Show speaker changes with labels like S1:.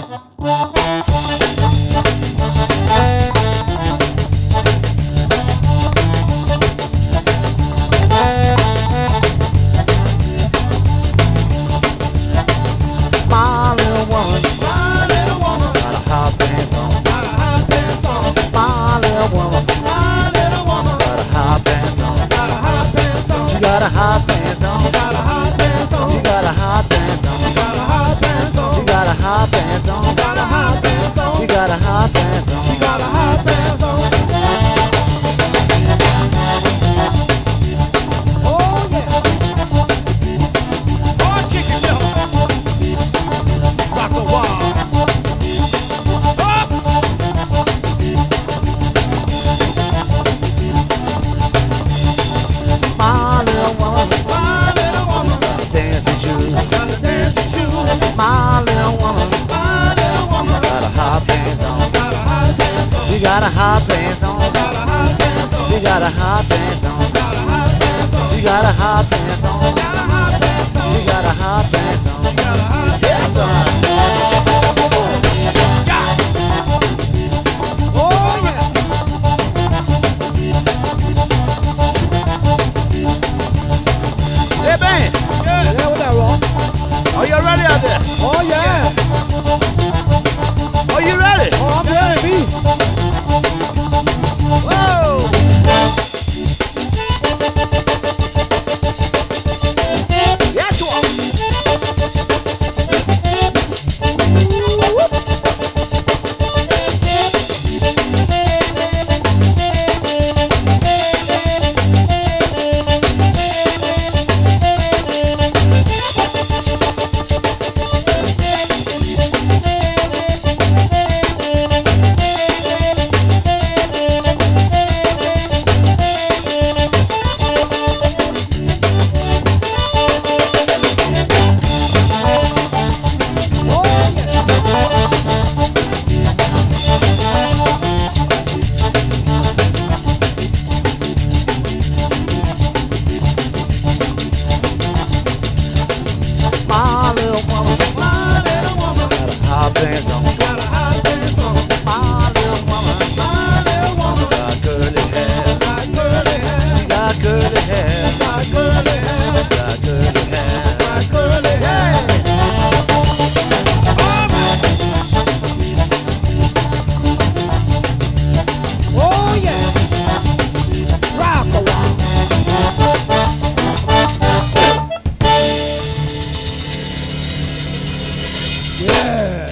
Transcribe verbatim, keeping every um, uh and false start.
S1: My little woman,
S2: My little woman,
S1: got a hot pants on.
S2: got a hot pants on.
S1: My little woman,
S2: My little woman,
S1: got a hot pants on.
S2: got a hot pants on.
S1: She got a hot pants on.
S2: Got a hot pants on.
S1: She got a hot pants on.
S2: Got a hot pants on.
S1: She got a hot pants on.
S2: Got a hot pants on.
S1: She got a hot pants on.
S2: She got a hot pants on. Oh yeah. Oh chicken tail. Rock the wall. Up.
S1: My little woman,
S2: My little woman,
S1: got a dancing shoe.
S2: got a dancing shoe.
S1: My little woman,
S2: My little woman,
S1: got a hot pants on.
S2: got a hot pants on.
S1: She got a hot pants on.
S2: Got a hot pants on.
S1: She got a hot pants on.
S2: Got a hot pants on.
S1: She got a hot pants on.
S2: Got a hot pants on.
S1: She got a hot pants on.
S2: Got a hot pants on. Yeah. Oh yeah.
S1: Hey, man,
S2: Yeah. Yeah, what that wrong?
S1: are you ready out there?
S2: Oh yeah.
S1: Are you ready?
S2: Oh, I'm ready, me.
S1: Whoa! Yeah, to my little woman,
S2: My little woman,
S1: got a hot pants on.
S2: got a hot pants on.
S1: My little woman,
S2: My little woman,
S1: got curly hair.
S2: got curly hair.
S1: She got curly hair.
S2: Got curly hair.
S1: Got curly hair.
S2: Got curly hair. Oh yeah. Rock a walk. Yeah.